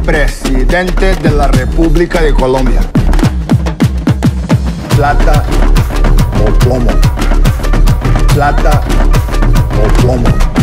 presidente de la República de Colombia. Plata o plomo. Plata o plomo.